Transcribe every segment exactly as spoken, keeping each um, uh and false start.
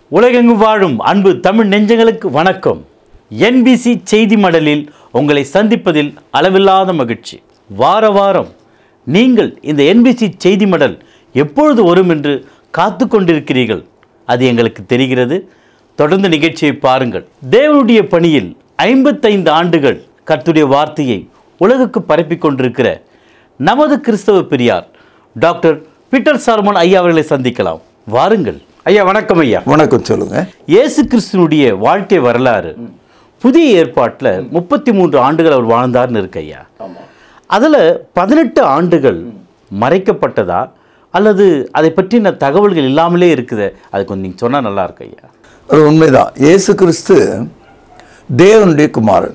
உலகெங்கும் வாழும் அன்பு தமிழ் நெஞ்சங்களுக்கு வணக்கம். என்பிசி செய்தி மடலில் உங்களை சந்திப்பதில் அளவில்லாத மகிழ்ச்சி. வார வாரம் நீங்கள் இந்த என்பிசி செய்தி மடல் எப்பொழுது வரும் என்று காத்து கொண்டிருக்கிறீர்கள். அது எங்களுக்கு தெரிகிறது. தொடர்ந்து நிகழ்ச்சியை பாருங்கள். தேவனுடைய பணியில் ஐம்பத்தைந்து ஆண்டுகள் கர்த்தருடைய வார்த்தையை உலகுக்கு பரப்பிக் கொண்டிருக்கிற நமது கிறிஸ்தவ பெரியார் டாக்டர் பீட்டர் சார்மன் ஐயா அவர்களை சந்திக்கலாம். வாருங்கள் ஐயா. வணக்கம் ஐயா. வணக்கம். சொல்லுங்க. இயேசு கிறிஸ்துனுடைய வாழ்க்கை வரலாறு புதிய ஏற்பாட்டில் முப்பத்தி மூன்று ஆண்டுகள் அவர் வாழ்ந்தார்னு இருக்கு ஐயா. அதில் பதினெட்டு ஆண்டுகள் மறைக்கப்பட்டதா அல்லது அதை பற்றின தகவல்கள் இல்லாமலே இருக்குது? அது கொஞ்சம் நீங்கள் சொன்னால் நல்லா இருக்கு ஐயா. அது உண்மைதான். இயேசு கிறிஸ்து தேவனுடைய குமாரன்.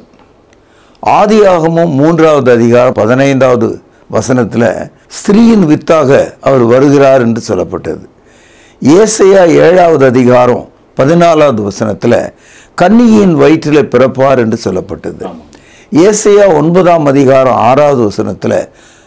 ஆதியாகமம் மூன்றாவது அதிகாரம் பதினைந்தாவது வசனத்தில் ஸ்திரீயின் வித்தாக அவர் வருகிறார் என்று சொல்லப்பட்டது. ஏசாயா ஏழாவது அதிகாரம் பதினாலாவது வசனத்தில் கன்னியின் வயிற்றில் பிறப்பார் என்று சொல்லப்பட்டது. ஏசாயா ஒன்பதாம் அதிகாரம் ஆறாவது வசனத்தில்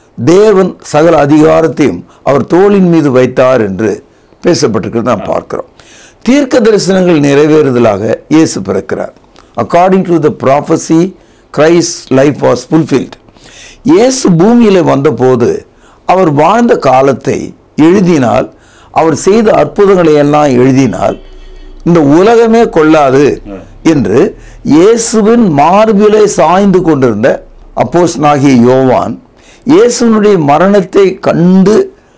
தேவன் சகல அதிகாரத்தையும் அவர் தோளின் மீது வைத்தார் என்று பேசப்பட்டிருக்கிறது நாம் பார்க்கிறோம். தீர்க்க தரிசனங்கள் நிறைவேறுதலாக இயேசு பிறக்கிறார். According to the prophecy Christ life was fulfilled. இயேசு பூமியில் வந்தபோது அவர் வாழ்ந்த காலத்தை எழுதினால், அவர் செய்த அற்புதங்களை எல்லாம் எழுதினால் இந்த உலகமே கொள்ளாது என்று இயேசுவின் மார்பிலை சாய்ந்து கொண்டிருந்த அப்போஸ்தலனாகிய யோவான், இயேசுனுடைய மரணத்தை கண்டு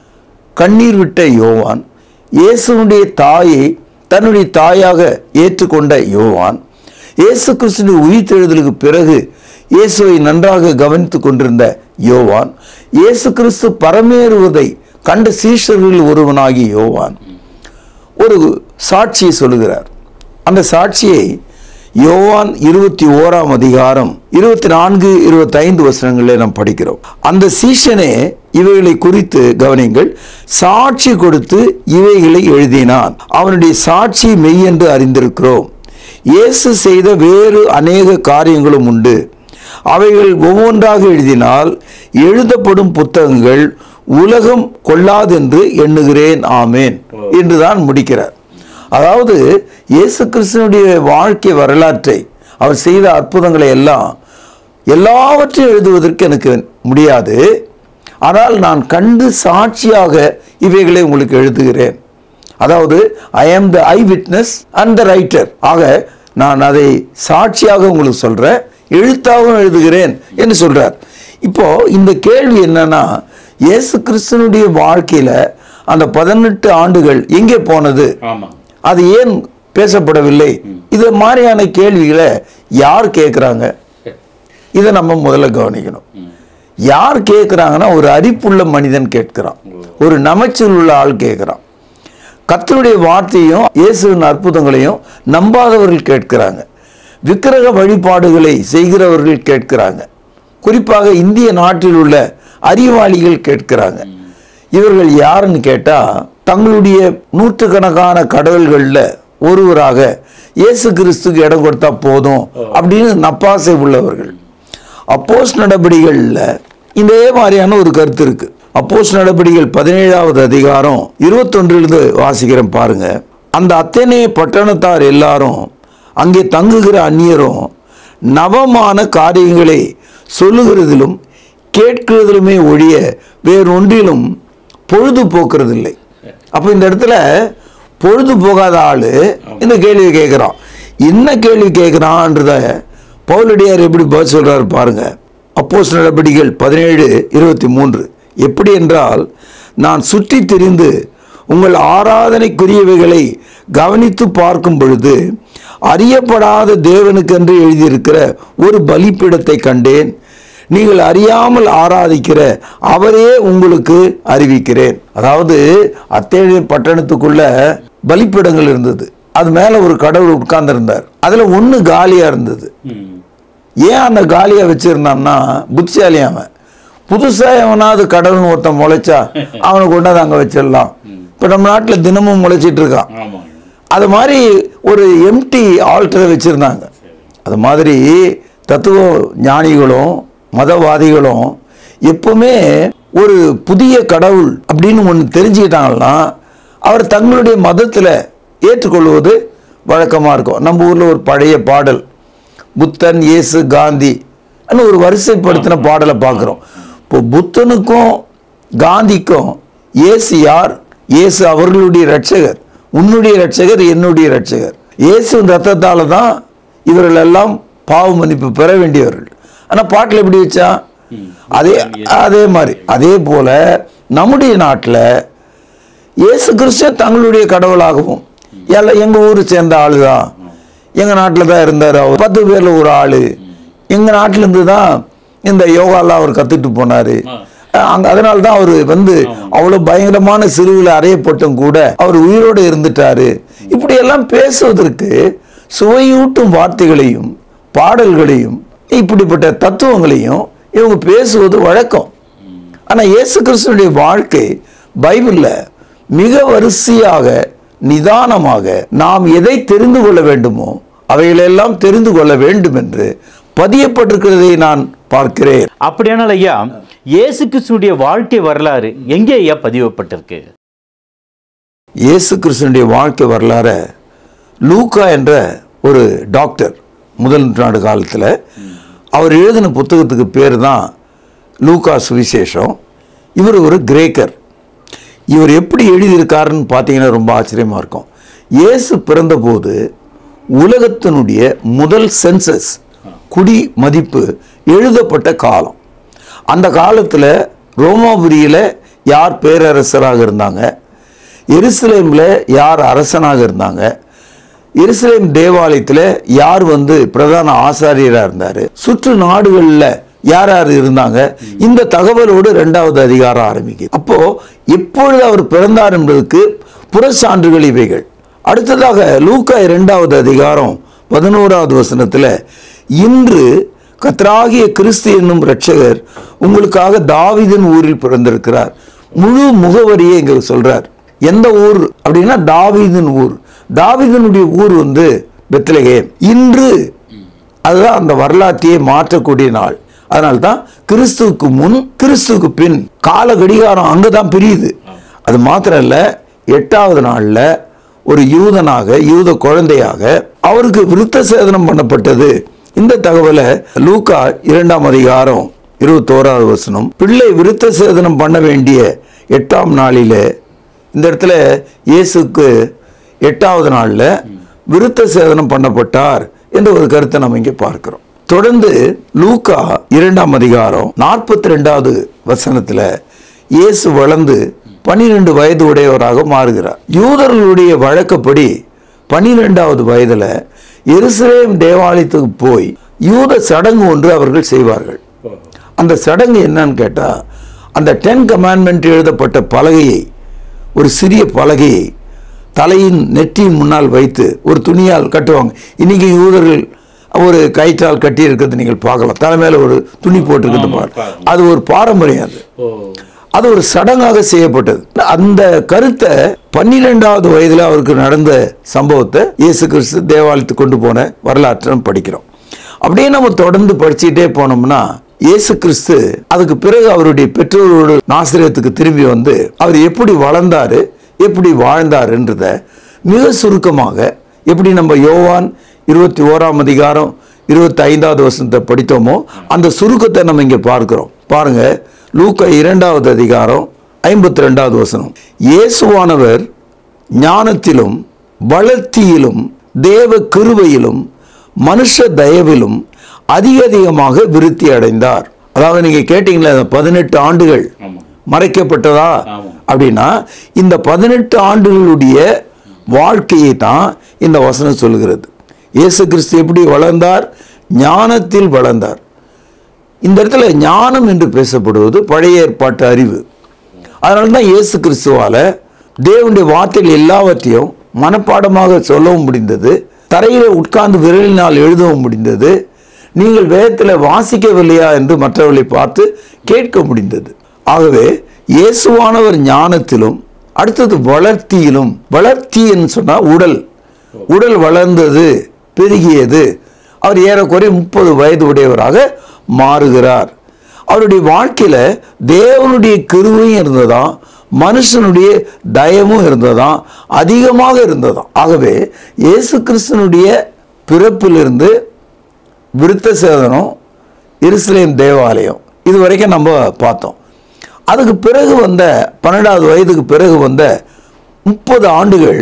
கண்ணீர் விட்ட யோவான், இயேசுனுடைய தாயை தன்னுடைய தாயாக ஏற்றுக்கொண்ட யோவான், இயேசு கிறிஸ்துவின் உயிர்த்தெழுதலுக்கு பிறகு இயேசுவை நன்றாக கவனித்து கொண்டிருந்த யோவான், இயேசு கிறிஸ்து பரமேறுவதை கண்ட சீஷர்களில் ஒருவனாகி யோவான் ஒரு சாட்சியை சொல்லுகிறார். அந்த சாட்சியை யோவான் இருபத்தி ஓராம் அதிகாரம் இருபத்தி நான்கு இருபத்தி ஐந்து வசனங்களில் நாம் படிக்கிறோம். அந்த சீஷனே இவைகளை குறித்து கவனிங்கள், சாட்சி கொடுத்து இவைகளை எழுதினான். அவனுடைய சாட்சி மெய் என்று அறிந்திருக்கிறோம். இயேசு செய்த வேறு அநேக காரியங்களும் உண்டு. அவைகள் ஒவ்வொன்றாக எழுதினால் எழுதப்படும் புத்தகங்கள் உலகம் கொள்ளாதென்று எண்ணுகிறேன். ஆமேன் என்றுதான் முடிக்கிறார். அதாவது இயேசு கிறிஸ்துனுடைய வாழ்க்கை வரலாற்றை, அவர் செய்த அற்புதங்களை எல்லாம் எல்லாவற்றையும் எழுதுவதற்கு எனக்கு முடியாது. ஆனால் நான் கண்டு சாட்சியாக இவைகளை உங்களுக்கு எழுதுகிறேன். அதாவது I am the eye witness and the writer. ஆக நான் அதை சாட்சியாக உங்களுக்கு சொல்றேன், எழுத்தாகவும் எழுதுகிறேன் என்று சொல்றார். இப்போ இந்த கேள்வி என்னன்னா, இயேசு கிறிஸ்துனுடைய வாழ்க்கையில அந்த பதினெட்டு ஆண்டுகள் எங்கே போனது? அது ஏன் பேசப்படவில்லை? இது மாதிரியான கேள்விகளை யார் கேட்குறாங்க? இதை நம்ம முதல்ல கவனிக்கணும். யார் கேட்குறாங்கன்னா, ஒரு அறிப்புள்ள மனிதன் கேட்கிறான், ஒரு நமைச்சல் உள்ள ஆள் கேட்குறான். கர்த்தருடைய வார்த்தையும் இயேசுவின் அற்புதங்களையும் நம்பாதவர்கள் கேட்கிறாங்க. விக்கிரக வழிபாடுகளை செய்கிறவர்கள் கேட்கிறாங்க. குறிப்பாக இந்திய நாட்டில் உள்ள அறிவாளிகள் கேட்கிறாங்க. இவர்கள் யாருன்னு கேட்டா, தங்களுடைய நூற்றுக்கணக்கான கடவுள்களில் ஒருவராக இயேசு கிறிஸ்துக்கு இடம் கொடுத்தா போதும் அப்படின்னு நப்பாசை உள்ளவர்கள். அப்போஸ்தலர் நடபடிகளில் இதே மாதிரியான ஒரு கருத்து இருக்கு. அப்போஸ்தலர் நடபடிகள் பதினேழாவது அதிகாரம் இருபத்தொன்றிலிருந்து வாசிக்கிறேன் பாருங்க. அந்த அத்தனை பட்டணத்தார் எல்லாரும் அங்கே தங்குகிற அந்நியரும் நவமான காரியங்களை சொல்லுகிறதிலும் கேட்கிறதிலுமே ஒழிய வேறொன்றிலும் பொழுது போக்குறதில்லை. அப்போ இந்த இடத்துல பொழுது போகாத ஆளு இந்த கேள்வியை கேட்குறான். என்ன கேள்வி கேட்குறான்றத பவுலடியார் எப்படி பதில் சொல்றாரு பாருங்க. அப்போஸ்தலர் நடபடிகள் பதினேழு இருபத்தி மூன்று. எப்படி என்றால், நான் சுற்றி திரிந்து உங்கள் ஆராதனைக்குரியவைகளை கவனித்து பார்க்கும் பொழுது அறியப்படாத தேவனுக்கென்று எழுதியிருக்கிற ஒரு பலிபீடத்தை கண்டேன். நீங்கள் அறியாமல் ஆராதிக்கிற அவரே உங்களுக்கு அறிவிக்கிறேன். அதாவது அத்தேனி பட்டணத்துக்குள்ள பலிபீடங்கள் இருந்தது. அது மேல ஒரு கடவுள் உட்கார்ந்து இருந்தார். அதுல ஒண்ணு காலியா இருந்தது. ஏன் அந்த காலியா வச்சிருந்தான்னா, புத்திசாலி அவன். புதுசா எவனாவது கடவுள்னு ஒருத்தன் முளைச்சா அவனை கொண்டாந்து அங்க வச்சிடலாம். இப்ப நம்ம நாட்டுல தினமும் முளைச்சிட்டு இருக்கான். அது மாதிரி ஒரு எம்டி ஆல்டரை வச்சிருந்தாங்க. அது மாதிரி தத்துவ ஞானிகளும் மதவாதிகளும் எப்பவுமே ஒரு புதிய கடவுள் அப்படின்னு ஒன்று தெரிஞ்சுக்கிட்டாங்கன்னா அவர் தங்களுடைய மதத்தில் ஏற்றுக்கொள்வது வழக்கமாக இருக்கும். நம்ம ஊரில் ஒரு பழைய பாடல், புத்தன், இயேசு, காந்தி அன்னு ஒரு வரிசைப்படுத்தின பாடலை பார்க்குறோம். இப்போ புத்தனுக்கும் காந்திக்கும் இயேசு யார்? இயேசு அவர்களுடைய இரட்சகர், உன்னுடைய இரட்சகர், என்னுடைய இரட்சகர். இயேசுவின் ரத்தத்தால் தான் இவர்கள் எல்லாம் பாவ மன்னிப்பு பெற வேண்டியவர்கள். ஆனால் பாட்டில் எப்படி வச்சா அதே அதே மாதிரி அதே போல நம்முடைய நாட்டில் இயேசு கிறிஸ்து தங்களுடைய கடவுளாகவும், எல்லாம் எங்கள் ஊரை சேர்ந்த ஆளு தான், எங்கள் நாட்டில் தான் இருந்தார், அவர் பத்து பேரில் ஒரு ஆள், எங்கள் நாட்டிலேருந்து தான் இந்த யோகாலாம் அவர் கற்றுட்டு போனார், அங்கே அதனால தான் அவர் வந்து அவ்வளோ பயங்கரமான சிறுவில் அறையப்பட்டும் கூட அவர் உயிரோடு இருந்துட்டாரு. இப்படியெல்லாம் பேசுவதற்கு சுவையூட்டும் வார்த்தைகளையும் பாடல்களையும் இப்படிப்பட்ட தத்துவங்களையும் இவங்க பேசுவது வழக்கம். ஆனால் இயேசு கிறிஸ்துவினுடைய வாழ்க்கை பைபிளில் மிக வரிசையாக நிதானமாக நாம் எதை தெரிந்து கொள்ள வேண்டுமோ அவைகளெல்லாம் தெரிந்து கொள்ள வேண்டும் என்று பதியப்பட்டிருக்கிறதை நான் பார்க்கிறேன். அப்படியானால் ஐயா, இயேசு கிறிஸ்துடைய வாழ்க்கை வரலாறு எங்கே ஐயா பதியப்பட்டிருக்கு? இயேசு கிறிஸ்துடைய வாழ்க்கை வரலாறு லூக்கா என்ற ஒரு டாக்டர் முதல் நூற்றாண்டு காலத்தில் அவர் எழுதின புத்தகத்துக்கு பேர் தான் லூக்கா சுவிசேஷம். இவர் ஒரு கிரேக்கர். இவர் எப்படி எழுதியிருக்காருன்னு பார்த்தீங்கன்னா ரொம்ப ஆச்சரியமாக இருக்கும். இயேசு பிறந்தபோது உலகத்தினுடைய முதல் சென்சஸ், குடி மதிப்பு எழுதப்பட்ட காலம். அந்த காலத்தில் ரோமாபுரியில் யார் பேரரசராக இருந்தாங்க, எருசலேமில் யார் அரசனாக இருந்தாங்க, எருசலேம் தேவாலயத்தில் யார் வந்து பிரதான ஆசாரியராக இருந்தார், சுற்று நாடுகளில் யார் யார் இருந்தாங்க, இந்த தகவலோடு ரெண்டாவது அதிகாரம் ஆரம்பிக்குது. அப்போ எப்பொழுது அவர் பிறந்தார் என்பதற்கு புறச்சான்றுகள் இவைகள். அடுத்ததாக லூக்கா இரண்டாவது அதிகாரம் பதினோராவது வசனத்தில், இன்று கர்த்தராகிய கிறிஸ்து என்னும் இரட்சகர் உங்களுக்காக தாவீதின் ஊரில் பிறந்திருக்கிறார். முழு முகவரியை இங்க சொல்றார். எந்த ஊர் அப்படின்னா தாவீதின் ஊர். தாவீதினுடைய ஊர் வந்து பெத்லகேம். இன்று அதுதான் அந்த வரலாற்றையே மாற்றக்கூடிய நாள். அதனால்தான் கிறிஸ்துவுக்கு முன் கிறிஸ்துவுக்கு பின் கால கடிகாரம் அங்கதான் பிரியுது. அது மாத்திரம் இல்ல, எட்டாவது நாள்ல ஒரு யூதனாக, யூத குழந்தையாக அவருக்கு விருத்த சேதனம் பண்ணப்பட்டது. இந்த தகவலை லூக்கா இரண்டாம் அதிகாரம் இருபத்தோராவது வசனம், பிள்ளை விருத்த சேதனம் பண்ண வேண்டிய எட்டாம் நாளில, இந்த இடத்துல இயேசுக்கு எட்டாவது நாள்ல விருத்த சேதனம் பண்ணப்பட்டார் என்ற ஒரு கருத்தை நம்ம இங்கே பார்க்கிறோம். தொடர்ந்து லூக்கா இரண்டாம் அதிகாரம் நாற்பத்தி ரெண்டாவது வசனத்துல இயேசு வளர்ந்து பனிரெண்டு வயது உடையவராக மாறுகிறார். யூதர்களுடைய வழக்கப்படி பனிரெண்டாவது வயதுல எருசலேம் தேவாலயத்துக்கு போய் யூத சடங்கு ஒன்று அவர்கள் செய்வார்கள். அந்த சடங்கு என்னன்னு கேட்டா, அந்த டென் கமாண்ட்மெண்ட் எழுதப்பட்ட பலகையை, ஒரு சிறிய பலகையை தலையின் நெற்றியின் முன்னால் வைத்து ஒரு துணியால் கட்டுவாங்க. இன்னைக்கு யூதர்கள் ஒரு கயிற்றால் கட்டி இருக்கிறது நீங்கள் பார்க்கலாம். தலைமையில ஒரு துணி போட்டிருக்கிறது. அது ஒரு பாரம்பரியம். அது அது ஒரு சடங்காக செய்யப்பட்டது. அந்த கருத்தை பன்னிரெண்டாவது வயதுல அவருக்கு நடந்த சம்பவத்தை இயேசு கிறிஸ்து தேவாலயத்துக்கு கொண்டு போன வரலாற்றை படிக்கிறோம். அப்படியே நம்ம தொடர்ந்து படிச்சுட்டே போனோம்னா, இயேசு கிறிஸ்து அதுக்கு பிறகு அவருடைய பெற்றோரோடு நாசரேத்துக்கு திரும்பி வந்து அவர் எப்படி வளர்ந்தாரு, எப்படி வாழ்ந்தாருன்றத மிக சுருக்கமாக, எப்படி நம்ம யோவான் இருபத்தி ஓராம் அதிகாரம் இருபத்தி ஐந்தாவது வசனத்தை படித்தோமோ அந்த சுருக்கத்தை நம்ம இங்க பார்க்கிறோம். பாருங்க, லூக்கா இரண்டாவது அதிகாரம் ஐம்பத்தி ரெண்டாவது வசனம், இயேசுவானவர் ஞானத்திலும் வளர்த்தியிலும் தேவ கிருபையிலும் மனுஷ தயவிலும் அதிக அதிகமாக விருத்தி அடைந்தார். அதாவது நீங்க கேட்டீங்களா, பதினெட்டு ஆண்டுகள் மறைக்கப்பட்டதா அப்படின்னா, இந்த பதினெட்டு ஆண்டுகளுடைய வாழ்க்கையை தான் இந்த வசனம் சொல்லுகிறது. இயேசு கிறிஸ்து எப்படி வளர்ந்தார்? ஞானத்தில் வளர்ந்தார். இந்த இடத்துல ஞானம் என்று பேசப்படுவது பழைய ஏற்பாட்டு அறிவு. அதனால தான் இயேசு கிறிஸ்துவால தேவனுடைய வார்த்தைகள் எல்லாவற்றையும் மனப்பாடமாக சொல்லவும் முடிந்தது, தரையில உட்கார்ந்து விரலினால் எழுதவும் முடிந்தது, நீங்கள் வேதத்தில் வாசிக்கவில்லையா என்று மற்றவர்களை பார்த்து கேட்க முடிந்தது. ஆகவே இயேசுவானவர் ஞானத்திலும், அடுத்தது வளர்த்தியிலும், வளர்த்தின்னு சொன்னா உடல் உடல் வளர்ந்தது, பெருகியது. அவர் ஏறக்குறைய முப்பது வயது உடையவராக மாறுகிறார். அவருடைய வாழ்க்கையில தேவனுடைய கிருபையும் இருந்ததா, மனுஷனுடைய தயவும் இருந்ததாம், அதிகமாக இருந்ததாம். ஆகவே இயேசு கிறிஸ்துனுடைய பிறப்பிலிருந்து விருத்த சேதனம், எருசலேம் தேவாலயம், இது வரைக்கும் நம்ம பார்த்தோம். அதுக்கு பிறகு வந்த பன்னெண்டாவது வயதுக்கு பிறகு வந்த முப்பது ஆண்டுகள்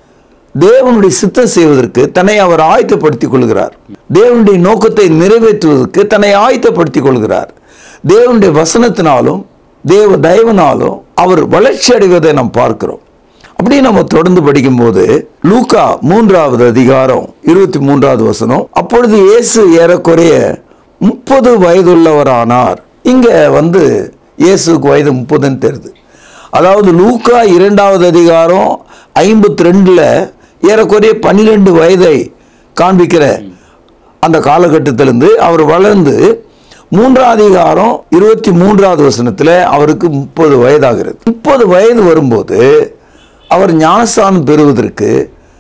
தேவனுடைய சித்தம் செய்வதற்கு தன்னை அவர் ஆயத்தப்படுத்திக் கொள்கிறார். தேவனுடைய நோக்கத்தை நிறைவேற்றுவதற்கு தன்னை ஆயத்தப்படுத்திக் கொள்கிறார். தேவனுடைய வசனத்தினாலும் தேவ தயவினாலும் அவர் வளர்ச்சி அடைவதை நாம் பார்க்கிறோம். அப்படி நம்ம தொடர்ந்து படிக்கும்போது லூக்கா மூன்றாவது அதிகாரம் இருபத்தி மூன்றாவது வசனம், அப்பொழுது இயேசு ஏறக்குறைய முப்பது வயதுள்ளவரானார். இங்க வந்து இயேசுக்கு வயது முப்பதுன்னு தெரியுது. அதாவது லூக்கா இரண்டாவது அதிகாரம் ஐம்பத்தி ரெண்டுல ஏறக்குறைய பன்னிரெண்டு வயதை காண்பிக்கிற அந்த காலகட்டத்திலிருந்து அவர் வளர்ந்து மூன்றாவது அதிகாரம் இருபத்தி மூன்றாவது வசனத்தில் அவருக்கு முப்பது வயதாகிறது. முப்பது வயது வரும்போது அவர் ஞானஸ்நானம் பெறுவதற்கு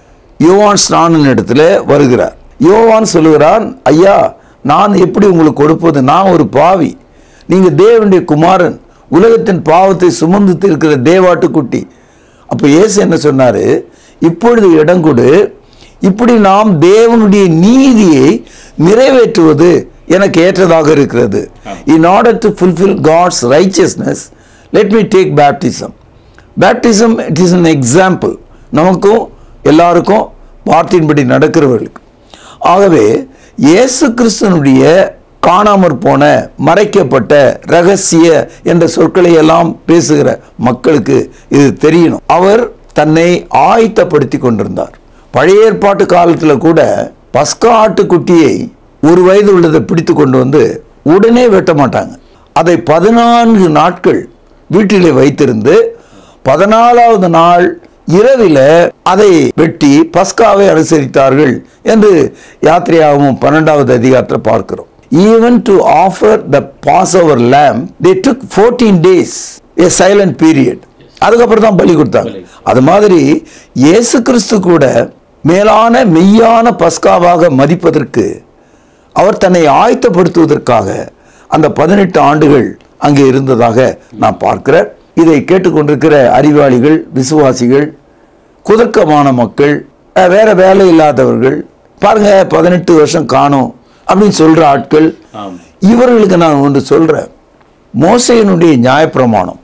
யோவான் ஸ்நானன் இடத்துல வருகிறார். யோவான் சொல்லுகிறான், ஐயா, நான் எப்படி உங்களுக்கு கொடுப்பது? நான் ஒரு பாவி, நீங்கள் தேவனுடைய குமாரன், உலகத்தின் பாவத்தை சுமந்து இருக்கிற தேவாட்டுக்குட்டி. அப்போ இயேசு என்ன சொன்னார்? இப்பொழுது இடம் கொடு, இப்படி நாம் தேவனுடைய நீதியை நிறைவேற்றுவது எனக்கு ஏற்றதாக இருக்கிறது. In order to fulfill God's righteousness, let me take baptism. Baptism, it is an example. நமக்கும் எல்லாருக்கும் வார்த்தையின்படி நடக்கிறவர்களுக்கு. ஆகவே இயேசு கிறிஸ்துனுடைய காணாமற் போன, மறைக்கப்பட்ட, ரகசிய என்ற சொற்களை எல்லாம் பேசுகிற மக்களுக்கு இது தெரியணும். அவர் தன்னை ஆயத்தப்படுத்தி கொண்டிருந்தார். பழைய ஏற்பாட்டு காலத்தில் கூட பஸ்கா ஆட்டுக்குட்டியை ஒரு வயது உள்ளதை பிடித்து கொண்டு வந்து உடனே வெட்ட மாட்டாங்க. அதை பதினான்கு நாட்கள் வீட்டிலே வைத்திருந்து பதினாலாவது நாள் இரவில் அதை வெட்டி பஸ்காவை அனுசரித்தார்கள் என்று யாத்திரையாகவும் பன்னெண்டாவது அதிகாரத்தில் பார்க்கிறோம். Even to offer the Passover lamb, they took fourteen days, a silent period. அதுக்கப்புறம் தான் பலி கொடுத்தாங்க. அது மாதிரி இயேசு கிறிஸ்து கூட மேலான மெய்யான பஸ்காவாக மதிப்பதற்கு அவர் தன்னை ஆயத்தப்படுத்துவதற்காக அந்த பதினெட்டு ஆண்டுகள் அங்கே இருந்ததாக நான் பார்க்கிறேன். இதை கேட்டுக்கொண்டிருக்கிற அறிவாளிகள், விசுவாசிகள், குதர்க்கமான மக்கள், வேற வேலை இல்லாதவர்கள், பாருங்க பதினெட்டு வருஷம் காணும் அப்படின்னு சொல்ற ஆட்கள், இவர்களுக்கு நான் ஒன்று சொல்றேன். மோசேயினுடைய நியாயப்பிரமாணம்,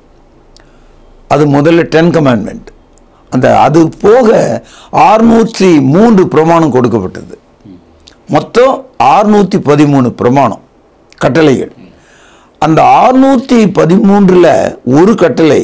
அது முதல்ல டென் கமாண்ட்மெண்ட், அந்த அது போக அறுநூற்றி மூன்று பிரமாணம் கொடுக்கப்பட்டது. மொத்தம் அறுநூற்றி பதிமூணு பிரமாணம் கட்டளைகள். அந்த அறுநூற்றி பதிமூன்றுல ஒரு கட்டளை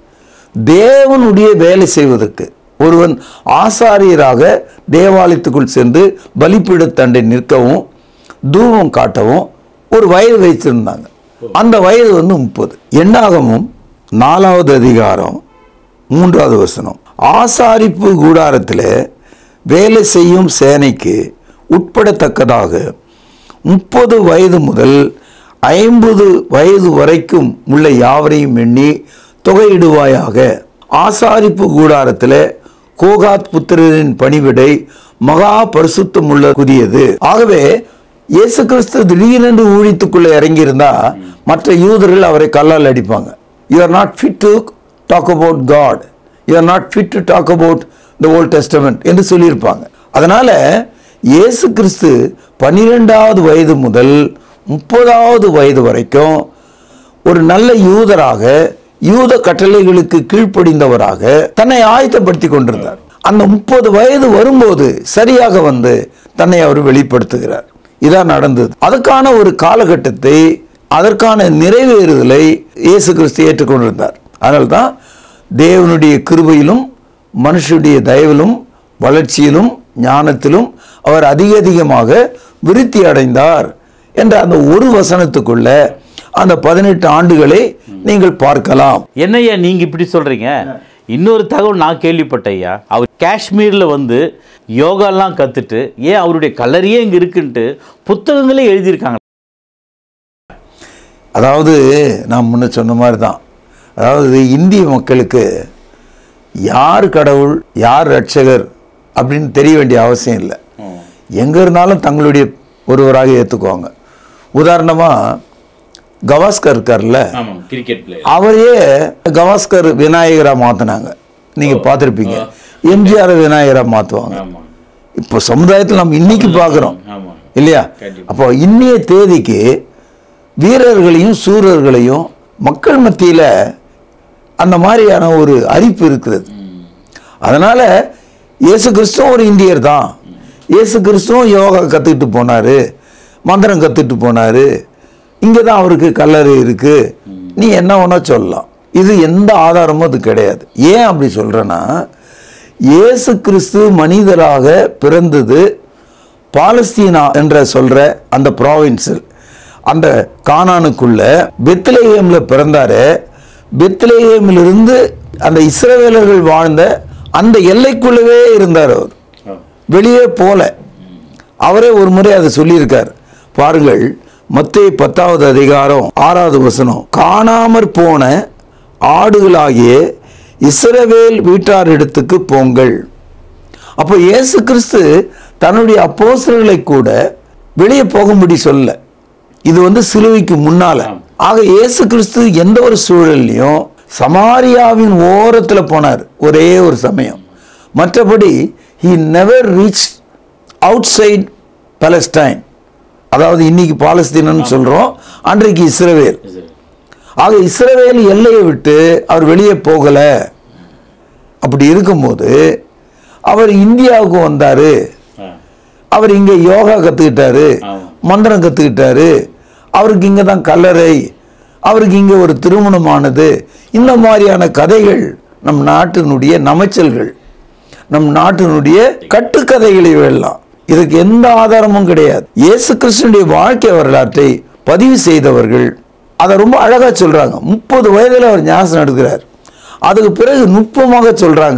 தேவனுடைய வேலை செய்வதற்கு ஒருவன் ஆசாரியராக தேவாலயத்துக்குள் சென்று பலிபீடத்தண்டை நிற்கவும் தூபம் காட்டவும் ஒரு வயது வைத்திருந்தாங்க. அந்த வயது வந்து முப்பது. எண்ணாகமும் நாலாவது அதிகாரம் மூன்றாவது வசனம், ஆசாரிப்பு கூடாரத்தில் வேலை செய்யும் சேனைக்கு உட்படத்தக்கதாக முப்பது வயது முதல் ஐம்பது வயது வரைக்கும் உள்ள யாவரையும் எண்ணி தொகையிடுவாயாக. ஆசாரிப்பு கூடாரத்தில் கோகாத் புத்திரரின் பணிவிடை மகா பரிசுத்தம் உள்ள புதியது. ஆகவே இயேசு கிறிஸ்து திடீரென்று ஊழியத்துக்குள்ளே இறங்கியிருந்தா மற்ற யூதர்கள் அவரை கல்லால் அடிப்பாங்க. You are not fit to talk about God. You are not fit to talk about the Old Testament என்று சொல்லியிருப்பாங்க. அதனால இயேசு கிறிஸ்து பன்னிரெண்டாவது வயது முதல் முப்பதாவது வயது வரைக்கும் ஒரு நல்ல யூதராக, யூத கட்டளைகளுக்கு கீழ்ப்படிந்தவராக தன்னை ஆயத்தப்படுத்தி கொண்டிருந்தார். அந்த முப்பது வயது வரும்போது சரியாக வந்து தன்னை அவர் வெளிப்படுத்துகிறார். இதான் நடந்தது. அதுக்கான ஒரு காலகட்டத்தை, அதற்கான நிறைவேறுதலை இயேசு கிறிஸ்து ஏற்றுக்கொண்டிருந்தார். அதனால்தான் தேவனுடைய கிருபையிலும் மனுஷனுடைய தயவிலும் வளர்ச்சியிலும் ஞானத்திலும் அவர் அதிக அதிகமாக விருத்தி அடைந்தார் என்ற அந்த ஒரு வசனத்துக்குள்ள அந்த பதினெட்டு ஆண்டுகளை நீங்கள் பார்க்கலாம். என்னையா நீங்க இப்படி சொல்றீங்க? இன்னொரு தகவல் நான் கேள்விப்பட்டையா, அவர் காஷ்மீரில் வந்து யோகாலாம் கற்றுட்டு ஏன் அவருடைய கல்லறையே இங்கே இருக்குன்ட்டு புத்தகங்களே எழுதியிருக்காங்க. அதாவது நான் முன்ன சொன்ன மாதிரி தான், அதாவது இந்திய மக்களுக்கு யார் கடவுள் யார் ரட்சகர் அப்படின்னு தெரிய வேண்டிய அவசியம் இல்லை. எங்கே இருந்தாலும் தங்களுடைய ஒருவராக ஏற்றுக்குவாங்க. உதாரணமாக கவாஸ்கர் இருக்கார்ல, அவரையே கவாஸ்கர் விநாயகரா மாத்தினாங்க. நீங்க பார்த்துருப்பீங்க. எம்ஜிஆர் விநாயகரா மாத்துவாங்க. இப்போ சமுதாயத்தில் நம்ம இன்னைக்கு பார்க்குறோம் இல்லையா? அப்போ இன்னைய தேதிக்கு வீரர்களையும் சூரர்களையும் மக்கள் மத்தியில் அந்த மாதிரியான ஒரு அரிப்பு இருக்கிறது. அதனால இயேசு கிறிஸ்துவும் ஒரு இந்தியர் தான். இயேசு கிறிஸ்துவும் யோகா கற்றுக்கிட்டு போனார், மந்திரம் கற்றுட்டு போனார். இங்கே தான் அவருக்கு கல்லறை இருக்குது. நீ என்ன வேணா சொல்லலாம். இது எந்த ஆதாரமும் அது கிடையாது. ஏன் அப்படி சொல்கிறேன்னா, இயேசு கிறிஸ்து மனிதராக பிறந்தது பாலஸ்தீனா என்ற சொல்கிற அந்த ப்ராவின்ஸில், அந்த கானானுக்குள்ள பெத்லெஹேமில் பிறந்தார். பெத்லெஹேமிலிருந்து அந்த இஸ்ரவேலர்கள் வாழ்ந்த அந்த எல்லைக்குள்ளவே இருந்தார். அவர் வெளியே போல. அவரே ஒரு முறை அதை சொல்லியிருக்கார். பாருங்கள், மத்தேயு பத்தாவது அதிகாரம் ஆறாவது வசனம், காணாமற் போன ஆடுகளாகிய இஸ்ரவேல் வீட்டார் இடத்துக்கு போங்கள். அப்போ இயேசு கிறிஸ்து தன்னுடைய அப்போஸ்தலர்களை கூட வெளியே போகும்படி சொல்ல. இது வந்து சிலுவைக்கு முன்னால. ஆக இயேசு கிறிஸ்து எந்த ஒரு சூழல்லையும் சமாரியாவின் ஓரத்தில் போனார் ஒரே ஒரு சமயம். மற்றபடி he never reached outside Palestine. அதாவது இன்னைக்கு பாலஸ்தீனன்னு சொல்றோம், அன்றைக்கு இஸ்ரவேல். ஆக இஸ்ரவேல் எல்லையை விட்டு அவர் வெளியே போகல. அப்படி இருக்கும்போது அவர் இந்தியாவுக்கு வந்தாரு. அவர் இங்க யோகா கத்துக்கிட்டாரு, மந்திரம் கத்துக்கிட்டாரு. அவருக்கு இங்க தான் கல்லறை, அவருக்கு இங்க ஒரு திருமணமானது. இந்த மாதிரியான கதைகள் நம் நாட்டினுடைய நமைச்சல்கள், நம் நாட்டினுடைய கட்டுக்கதைகளை எல்லாம். இதுக்கு எந்த ஆதாரமும் கிடையாது. இயேசு கிறிஸ்துவினுடைய வாழ்க்கை வரலாற்றை பதிவு செய்தவர்கள் அதை ரொம்ப அழகா சொல்றாங்க. முப்பது வயதில் அவர் ஞானம் எடுக்கிறார். அதுக்கு பிறகு நுட்பமாக சொல்றாங்க,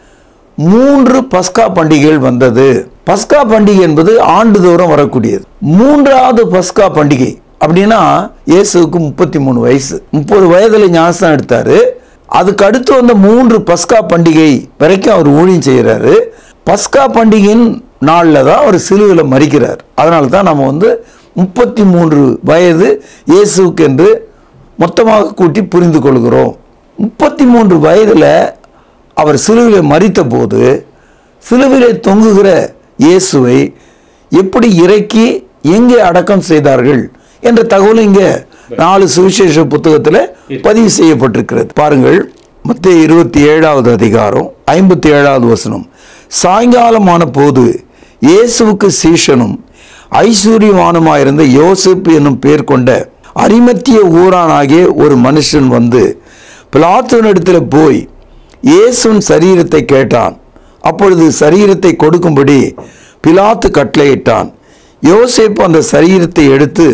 மூன்று பஸ்கா பண்டிகைகள் வந்தது. பஸ்கா பண்டிகை என்பது ஆண்டுதோறும் வரக்கூடியது. மூன்றாவது பஸ்கா பண்டிகை அப்படின்னா இயேசுக்கு முப்பத்தி மூணு வயசு, முப்பது வயதுல ஞானம் எடுத்தாரு. அதுக்கு அடுத்து வந்த மூன்று பஸ்கா பண்டிகை வரைக்கும் அவர் ஊழியம் செய்கிறாரு. பஸ்கா பண்டிகையின் நாளில் தான் அவர் சிலுவையில் மரிக்கிறார். அதனால தான் நம்ம வந்து முப்பத்தி மூன்று வயது இயேசுக்கு என்று மொத்தமாக கூட்டி புரிந்து கொள்கிறோம். முப்பத்தி மூன்று வயதில் அவர் சிலுவையில் மரித்த போது சிலுவையில் தொங்குகிற இயேசுவை எப்படி இறக்கி எங்கே அடக்கம் செய்தார்கள் என்ற தகவல் இங்கே நாலு சுவிசேஷ புத்தகத்தில் பதிவு செய்யப்பட்டிருக்கிறது. பாருங்கள், மத்தேயு இருபத்தி ஏழாவது அதிகாரம் ஐம்பத்தி ஏழாவது வசனம், சாயங்காலமான போது இயேசுவுக்கு சீஷனும் ஐஸ்வர்யவானுமாயிருந்த யோசேப்பு என்னும் பேர் கொண்ட அரிமத்திய ஊரானாகிய ஒரு மனுஷன் வந்து பிலாத்துவினிடத்தில் போய் இயேசுவின் சரீரத்தை கேட்டான். அப்பொழுது சரீரத்தை கொடுக்கும்படி பிலாத்து கட்டளையிட்டான். யோசேப்பு அந்த சரீரத்தை எடுத்து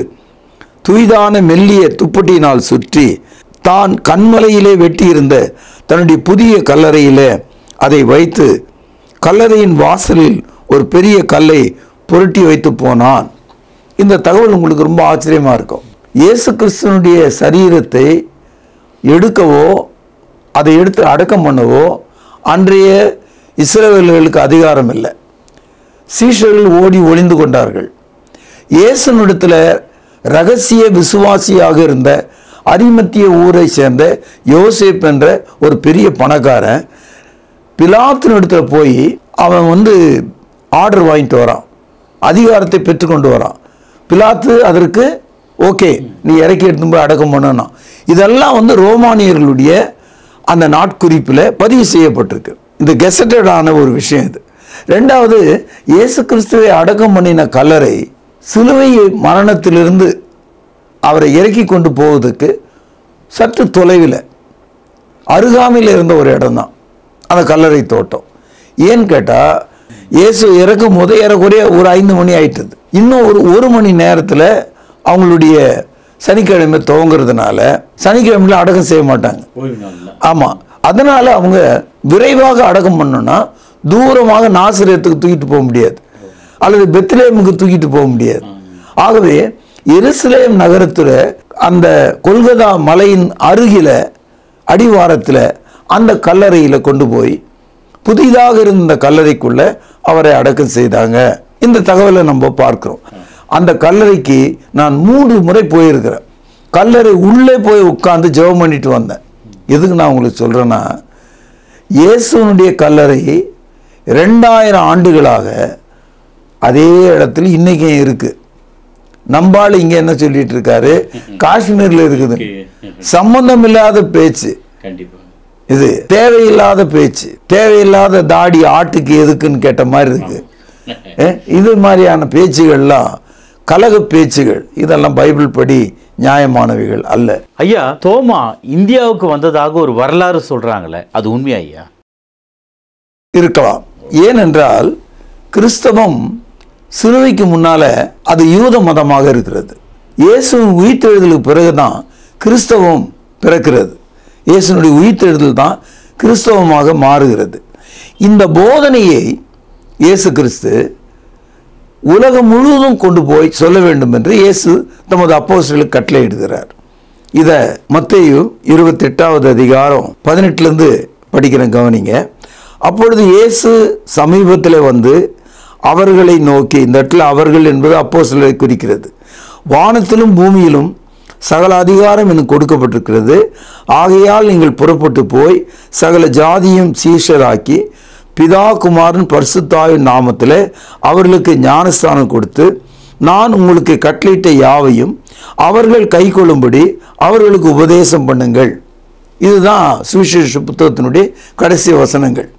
துய்தான மெல்லிய துப்பட்டியினால் சுற்றி தான் கண்மலையிலே வெட்டியிருந்த தன்னுடைய புதிய கல்லறையிலே அதை வைத்து கல்லறையின் வாசலில் ஒரு பெரிய கல்லை புரட்டி வைத்து போனான். இந்த தகவல் உங்களுக்கு ரொம்ப ஆச்சரியமாக இருக்கும். இயேசு கிறிஸ்துவனுடைய சரீரத்தை எடுக்கவோ அதை எடுத்து அடக்கம் பண்ணவோ அன்றைய இஸ்ரவேலர்களுக்கு அதிகாரம் இல்லை. சீஷர்கள் ஓடி ஒளிந்து கொண்டார்கள். இயேசுனிடத்தில் ரகசிய விசுவாசியாக இருந்த அரிமத்திய ஊரை சேர்ந்த யோசேப் என்ற ஒரு பெரிய பணக்காரன் பிலாத்தினிடத்தில் போய் அவன் வந்து ஆர்டர் வாங்கிட்டு வரான், அதிகாரத்தை பெற்றுக்கொண்டு வரான். பிலாத்து அதற்கு ஓகே, நீ இறக்கி எடுத்து போய் அடக்கம் பண்ணனா. இதெல்லாம் வந்து ரோமானியர்களுடைய அந்த நாட்குறிப்பில் பதிவு செய்யப்பட்டிருக்கு. இந்த கெசட்டடான ஒரு விஷயம் இது. ரெண்டாவது, இயேசு கிறிஸ்துவை அடக்கம் பண்ணின கல்லறை சிலுவை மரணத்திலிருந்து அவரை இறக்கி கொண்டு போவதற்கு சற்று தொலைவில் அருகாமையில் இருந்த ஒரு இடம் தான் அந்த கல்லறை தோட்டம். ஏன்னு கேட்டால் இயேசு இறக்கும் போது ஏறக்குறைய ஒரு ஐந்து மணி ஆயிட்டது. இன்னும் ஒரு ஒரு மணி நேரத்தில் அவங்களுடைய சனிக்கிழமை துவங்கிறதுனால சனிக்கிழமையில் அடக்கம் செய்ய மாட்டாங்க. ஆமாம், அதனால அவங்க விரைவாக அடக்கம் பண்ணோன்னா தூரமாக நாசரேத்துக்கு தூக்கிட்டு போக முடியாது, அல்லது பெத்லெஹேமுக்கு தூக்கிட்டு போக முடியாது. ஆகவே எருசலேம் நகரத்தில் அந்த கொல்கதா மலையின் அருகில அடிவாரத்தில் அந்த கல்லறையில் கொண்டு போய் புதிதாக இருந்த கல்லறைக்குள்ள அவரை அடக்கம் செய்தாங்க. இந்த தகவலை நம்ம பார்க்கிறோம். அந்த கல்லறைக்கு நான் மூன்று முறை போயிருக்கிறேன். கல்லறை உள்ளே போய் உட்கார்ந்து ஜெபம் பண்ணிட்டு வந்தேன். எதுக்கு நான் உங்களுக்கு சொல்கிறேன்னா, இயேசுனுடைய கல்லறை ரெண்டாயிரம் ஆண்டுகளாக அதே இடத்துல இன்றைக்கும் இருக்குது. நம்பால் இங்கே என்ன சொல்லிட்டு இருக்காரு, காஷ்மீரில் இருக்குது. சம்பந்தம் இல்லாத பேச்சு, இது தேவையில்லாத பேச்சு, தேவையில்லாத தாடி ஆட்டுக்கு எதுக்குன்னு கேட்ட மாதிரி இருக்கு. இது மாதிரியான பேச்சுகள்லாம் கலக பேச்சுகள், இதெல்லாம் பைபிள் படி நியாயமானவைகள் அல்ல. ஐயா, தோமா இந்தியாவுக்கு வந்ததாக ஒரு வரலாறு சொல்றாங்களே, அது உண்மையா ஐயா? இருக்கலாம். ஏனென்றால் கிறிஸ்தவம் சிலுவைக்கு முன்னால அது யூத மதமாக இருக்கிறது. இயேசுவின் உயிர்த்தெழுதலுக்கு பிறகுதான் கிறிஸ்தவம் பிறக்கிறது. இயேசுனுடைய உயிர்த்தெழுதல் தான் கிறிஸ்தவமாக மாறுகிறது. இந்த போதனையை இயேசு கிறிஸ்து உலகம் முழுவதும் கொண்டு போய் சொல்ல வேண்டும் என்று இயேசு தமது அப்போஸ்தலர்களுக்கு கட்டளையிடுகிறார். இதை மத்தேயு இருபத்தி எட்டாவது அதிகாரம் பதினெட்டுலேருந்து படிக்கிற கவனிங்க. அப்பொழுது இயேசு சமீபத்தில் வந்து அவர்களை நோக்கி, இந்த இடத்துல அவர்கள் என்பது அப்போஸ்தலரை குறிக்கிறது, வானத்திலும் பூமியிலும் சகல அதிகாரம் எனக்கு கொடுக்கப்பட்டிருக்கிறது, ஆகையால் நீங்கள் புறப்பட்டு போய் சகல ஜாதியும் சீஷராக்கி பிதா குமாரன் பரிசுத்தாவின் நாமத்தில் அவர்களுக்கு ஞானஸ்தானம் கொடுத்து நான் உங்களுக்கு கட்டளையிட்ட யாவையும் அவர்கள் கை கொள்ளும்படி அவர்களுக்கு உபதேசம் பண்ணுங்கள். இதுதான் சுவிசேஷ புத்தகத்தினுடைய கடைசி வசனங்கள்.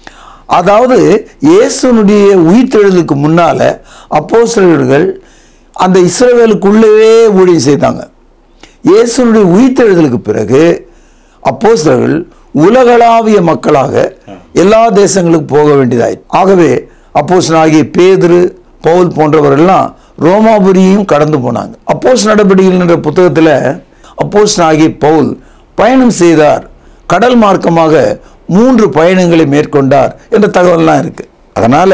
அதாவது இயேசுனுடைய உயிர்த்தெழுதலுக்கு முன்னால அப்போஸ்தலர்கள் அந்த இஸ்ரவேலுக்குள்ளவே ஊழியம் செய்தாங்க. இயேசுனுடைய உயிர்த்தெழுதலுக்கு பிறகு அப்போஸ்தலர்கள் உலகளாவிய மக்களாக எல்லா தேசங்களுக்கும் போக வேண்டியதாயிற்று. ஆகவே அப்போஸ்தலனாகிய பேதுரு, பவுல் போன்றவர்கள்லாம் ரோமாபுரியையும் கடந்து போனாங்க. அப்போஸ்தலர் நடபடிகள் என்ற புத்தகத்தில் அப்போஸ்தலனாகிய பவுல் பயணம் செய்தார், கடல் மார்க்கமாக மூன்று பயணங்களை மேற்கொண்டார் என்ற தகவல்லாம் இருக்கு. அதனால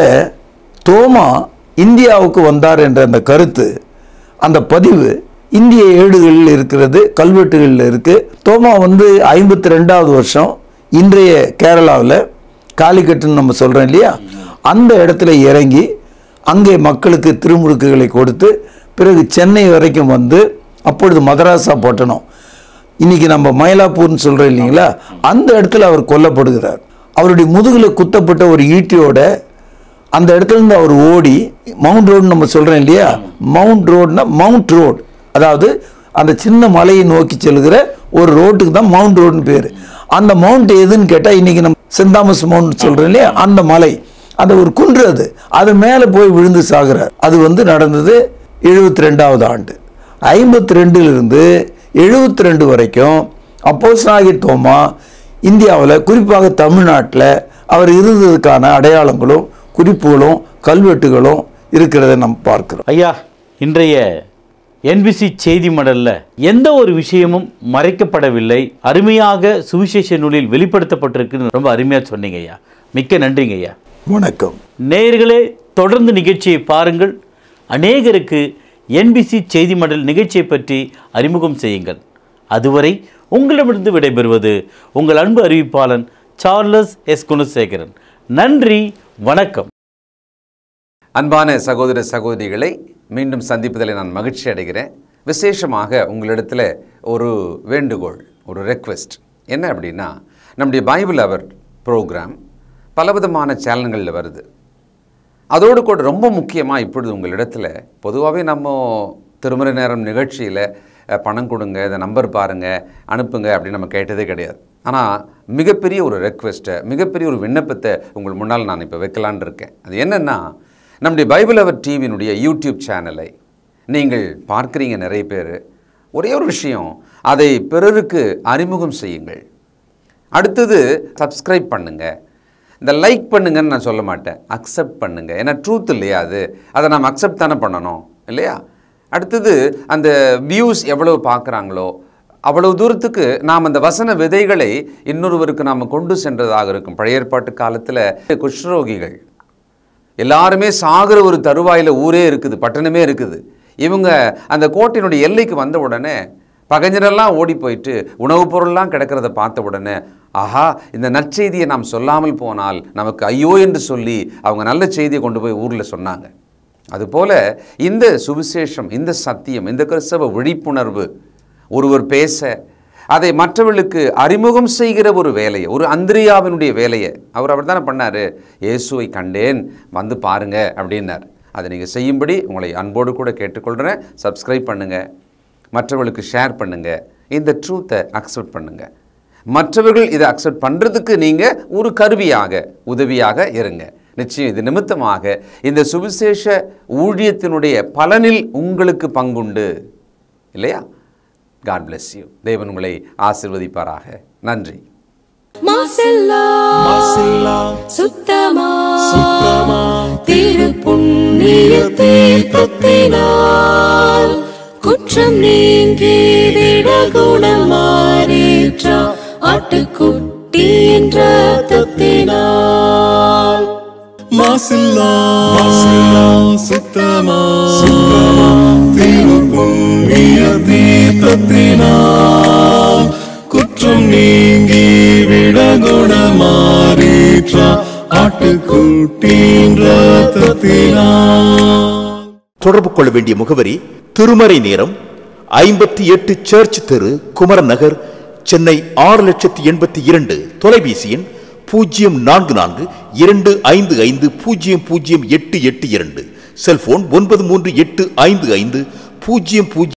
தோமா இந்தியாவுக்கு வந்தார் என்ற அந்த கருத்து, அந்த பதிவு இந்திய ஏடுகளில் இருக்கிறது, கல்வெட்டுகளில் இருக்கு. தோமா வந்து ஐம்பத்தி ரெண்டாவது வருஷம் இன்றைய கேரளாவில் காலிக்கட்டுன்னு நம்ம சொல்றோம் இல்லையா, அந்த இடத்துல இறங்கி அங்கே மக்களுக்கு திருமுழுக்குகளை கொடுத்து பிறகு சென்னை வரைக்கும் வந்து, அப்பொழுது மதராசா பட்டணம், இன்னைக்கு நம்ம மயிலாப்பூர்னு சொல்றோம் இல்லைங்களா, அந்த இடத்துல அவர் கொல்லப்படுகிறார். அவருடைய முதுகில் குத்தப்பட்ட ஒரு ஈட்டியோட அந்த இடத்துல இருந்து அவர் ஓடி, மவுண்ட் ரோடு நம்ம சொல்றோம் இல்லையா, மவுண்ட் ரோடுனா மவுண்ட் ரோடு, அதாவது அந்த சின்ன மலையை நோக்கி செல்கிற ஒரு ரோட்டுக்கு தான் மவுண்ட் ரோடுன்னு பேர். அந்த மவுண்ட் எதுன்னு கேட்டால் இன்னைக்கு நம்ம சென்ட் தாமஸ் மவுண்ட் சொல்றோம் இல்லையா, அந்த மலை, அந்த ஒரு குன்று, அது அது மேலே போய் விழுந்து சாகிறார். அது வந்து நடந்தது எழுபத்தி ரெண்டாவது ஆண்டு. ஐம்பத்தி ரெண்டுலிருந்து எழுபத்தி ரெண்டு வரைக்கும் அப்போஸ்தலனாகிய தோமா இந்தியாவில், குறிப்பாக தமிழ்நாட்டில் அவர் இருந்ததுக்கான அடையாளங்களும் குறிப்புகளும் கல்வெட்டுகளும் இருக்கிறத நம்ம பார்க்கிறோம். ஐயா, இன்றைய என்பிசி செய்தி மடலில் எந்த ஒரு விஷயமும் மறைக்கப்படவில்லை, அருமையாக சுவிசேஷ நூலில் வெளிப்படுத்தப்பட்டிருக்கு, ரொம்ப அருமையாக சொன்னீங்க ஐயா. மிக்க நன்றிங்க ஐயா. வணக்கம். நேயர்களே, தொடர்ந்து நிகழ்ச்சியை பாருங்கள். அநேகருக்கு என்பிசி செய்தி மடல் நிகழ்ச்சியை பற்றி அறிமுகம் செய்யுங்கள். அதுவரை உங்களிடமிருந்து விடைபெறுவது உங்கள் அன்பு அறிவிப்பாளன் சார்லஸ் எஸ் குணசேகரன். நன்றி, வணக்கம். அன்பான சகோதர சகோதரிகளை மீண்டும் சந்திப்பதில் நான் மகிழ்ச்சி அடைகிறேன். விசேஷமாக உங்களிடத்தில் ஒரு வேண்டுகோள், ஒரு ரெக்வெஸ்ட் என்ன அப்படின்னா, நம்முடைய பைபிள் அவர் ப்ரோக்ராம் பலவிதமான சேனல்களில் வருது. அதோடு கூட ரொம்ப முக்கியமாக இப்பொழுது உங்களிடத்தில் பொதுவாகவே நம்ம திருமறை நேரம் நிகழ்ச்சியில் பணம் கொடுங்க, இந்த நம்பர் பாருங்கள், அனுப்புங்க அப்படின்னு நம்ம கேட்டதே கிடையாது. ஆனால் மிகப்பெரிய ஒரு ரெக்வெஸ்ட்டை, மிகப்பெரிய ஒரு விண்ணப்பத்தை உங்கள் முன்னால் நான் இப்போ வைக்கலான் இருக்கேன். அது என்னென்னா, நம்முடைய பைபிள் அவர் டிவியினுடைய யூடியூப் சேனலை நீங்கள் பார்க்குறீங்க நிறைய பேர். ஒரே ஒரு விஷயம், அதை பிறருக்கு அறிமுகம் செய்யுங்கள். அடுத்தது சப்ஸ்கிரைப் பண்ணுங்கள். இந்த லைக் பண்ணுங்கன்னு நான் சொல்ல மாட்டேன், அக்செப்ட் பண்ணுங்கள். ஏன்னா ட்ரூத் இல்லையா அது, அதை நாம் அக்செப்ட் தானே பண்ணணும் இல்லையா. அடுத்தது அந்த வியூஸ் எவ்வளவு பார்க்குறாங்களோ அவ்வளவு தூரத்துக்கு நாம் அந்த வசன விதைகளை இன்னொருவருக்கு நாம் கொண்டு சென்றதாக இருக்கும். பழைய ஏற்பாட்டு காலத்தில் குஷ்ரோகிகள் எல்லாருமே சாகிற ஒரு தருவாயில் ஊரே இருக்குது, பட்டணமே இருக்குது. இவங்க அந்த கோட்டையினுடைய எல்லைக்கு வந்த உடனே பகைஞரெல்லாம் ஓடி போயிட்டு உணவுப் பொருள்லாம் கிடக்கிறத பார்த்த உடனே, ஆஹா, இந்த நற்செய்தியை நாம் சொல்லாமல் போனால் நமக்கு ஐயோ என்று சொல்லி அவங்க நல்ல செய்தியை கொண்டு போய் ஊரில் சொன்னாங்க. அதுபோல் இந்த சுவிசேஷம், இந்த சத்தியம், இந்த கிறிஸ்தவ விழிப்புணர்வு ஒருவர் பேச, அதை மற்றவர்களுக்கு அறிமுகம் செய்கிற ஒரு வேலையை, ஒரு அந்திரியாவினுடைய வேலையை அவர் அவர் தானே பண்ணார். இயேசுவை கண்டேன், வந்து பாருங்க அப்படின்னார். அதை நீங்கள் செய்யும்படி உங்களை அன்போடு கூட கேட்டுக்கொள்கிறேன். சப்ஸ்கிரைப் பண்ணுங்கள், மற்றவர்களுக்கு ஷேர் பண்ணுங்கள், இந்த ட்ரூத்தை அக்செப்ட் பண்ணுங்கள். மற்றவர்கள் இதை அக்செப்ட் பண்ணுறதுக்கு நீங்கள் ஒரு கருவியாக, உதவியாக இருங்க. நிச்சயம் இது நிமித்தமாக இந்த சுவிசேஷ ஊழியத்தினுடைய பலனில் உங்களுக்கு பங்குண்டு இல்லையா? God bless you. தேவன் உங்களை ஆசீர்வதிப்பாராக. நன்றி. மாசெல்லா மாசெல்லா சுத்தமா சுத்தமா திரு புண்ணிய தீர்த்தத்தினால் குற்றம் நீங்கி விட குணமாறேற்ற ஆட்டுக்குட்டி என்ற ரத்தத்தினால். மாசெல்லா மாசெல்லா சுத்தமா சுத்தமா திரு புண்ணிய தீர்த்தத்தினால் குற்றம் நீங்கி விட குணமாறேற்ற ஆட்டுக்குட்டியின் ரத்தத்தினால். தொடர்பு கொள்ள வேண்டிய முகவரி: திருமறை நேரம், ஐம்பத்தி எட்டு சர்ச் தெரு, குமரன் நகர், சென்னை ஆறு லட்சத்தி எண்பத்தி இரண்டு. தொலைபேசி எண் பூஜ்ஜியம் நான்கு நான்கு இரண்டு ஐந்து ஐந்து பூஜ்ஜியம் பூஜ்ஜியம் எட்டு எட்டு இரண்டு. செல்போன் ஒன்பது மூன்று எட்டு ஐந்து ஐந்து பூஜ்ஜியம் பூஜ்ஜியம்